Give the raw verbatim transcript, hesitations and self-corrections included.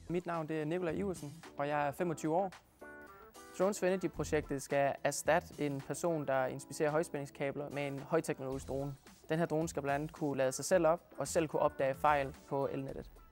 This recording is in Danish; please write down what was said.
Mit navn det er Nikolaj Iversen, og jeg er femogtyve år. Drones for Energy-projektet skal erstatte en person, der inspicerer højspændingskabler med en højteknologisk drone. Den her drone skal blandt andet kunne lade sig selv op og selv kunne opdage fejl på elnettet.